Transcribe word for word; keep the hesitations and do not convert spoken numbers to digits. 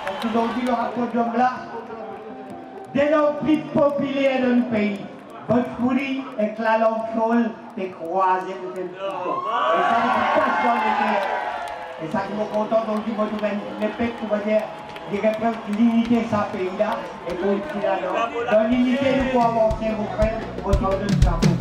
Aujourd'hui, le rapport de là, des langues plus populaires dans le pays. Bhojpuri et la langue chole, t'es croisé de tel couteau. Et ça, c'est pas dans le terre. Et ça, je suis content aujourd'hui, moi, je vais le peuple, on va dire, il représente l'unité de ce pays-là, et qu'on est là, dans l'unité, nous pouvons avancer, vous frères, autour de ça.